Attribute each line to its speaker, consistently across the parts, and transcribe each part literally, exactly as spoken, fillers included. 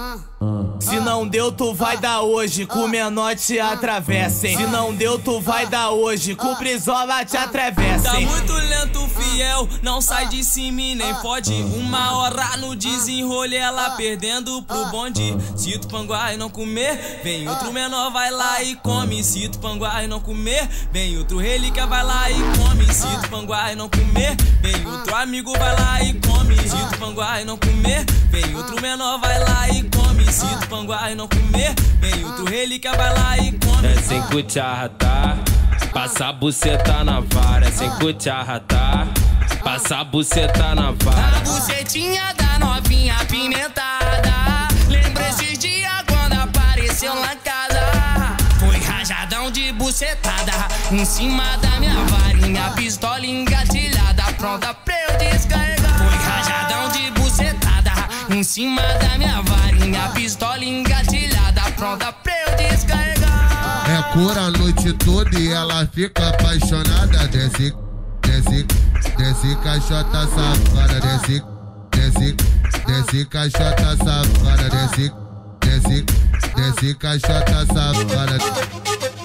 Speaker 1: Se não deu, tu vai dar hoje, com o menor te atravessem. Se não deu, tu vai dar hoje, com o Brizola te atravessem.
Speaker 2: Tá muito lento, fiel, não sai de cima e nem fode. Uma hora no desenrole, ela perdendo pro bonde. Se tu panguar e não comer, vem outro menor, vai lá e come. Se tu panguar e não comer, vem outro relíquia, vai lá e come. Se tu panguar e não comer, vem outro amigo, vai lá e come. Se tu panguar e não comer, vem outro menor, vai lá e come. Se tu panguar e não comer, vem outro relíquia, vai lá e come.
Speaker 3: É sem cucharra, tá? Passa a buceta na vara. É sem cucharra, tá? Passa a buceta na vara.
Speaker 4: A bucetinha da novinha apimentada. Lembra esses dias quando apareceu lá em casa. Foi rajadão de bucetada em cima da minha varinha, pistola engatilhada, pronta pra eu descarregar. Foi rajadão de bucetada em cima da minha varinha, pistola engatilhada, pronta pra eu descarregar.
Speaker 5: É cura a noite toda e ela fica apaixonada. Desce, desce, desce caixota safada. Desce, desce, desce caixota safada. Desce, desce, desce caixota safada.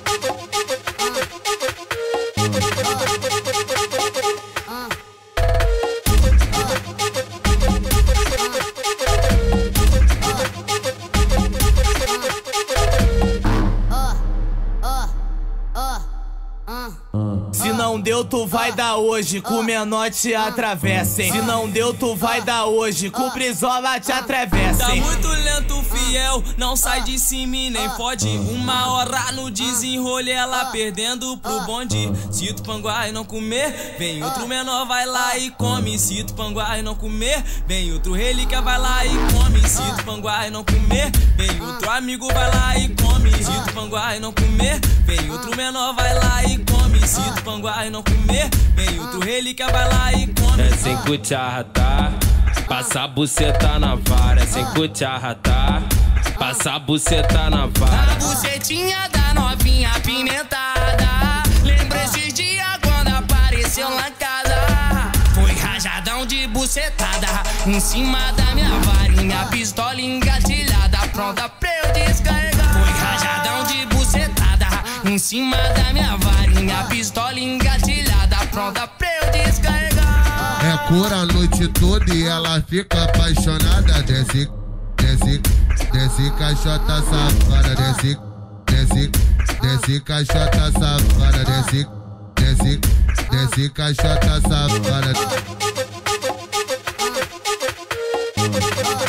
Speaker 1: Se não deu, tu vai dar hoje, com o menor te atravessem. Se não deu, tu vai dar hoje, com o Brizola te
Speaker 2: Tá
Speaker 1: atravessem.
Speaker 2: muito lento, fiel, não sai de cima e nem fode. Uma hora no desenrole, ela perdendo pro bonde. Se tu panguar e não comer, vem outro menor, vai lá e come. Se tu panguar e não comer, vem outro relíquia, vai lá e come. Se tu panguar e não comer, vem outro amigo, vai lá e come. Se tu panguar e não comer, vem outro menor, vai lá e come. Se tu panguar e não comer, vem outro relíquia, vai lá e come.
Speaker 3: É sem cucharra, tá? Passa a buceta na vara. É sem cucharra, tá? Passa a buceta na vara.
Speaker 4: A bucetinha da novinha apimentada. Lembra esses dias quando apareceu lá em casa. Foi rajadão de bucetada em cima da minha varinha, pistola engatilhada, pronta pra eu descarregar. Foi rajadão de bucetada em cima da minha varinha, pistola engatilhada, pronta pra eu descarregar.
Speaker 5: É cura a noite toda e ela fica apaixonada. Desce, desce, desce caixota safada. Desce, desce, desce caixota safada. Desce, desce, desce caixota safada.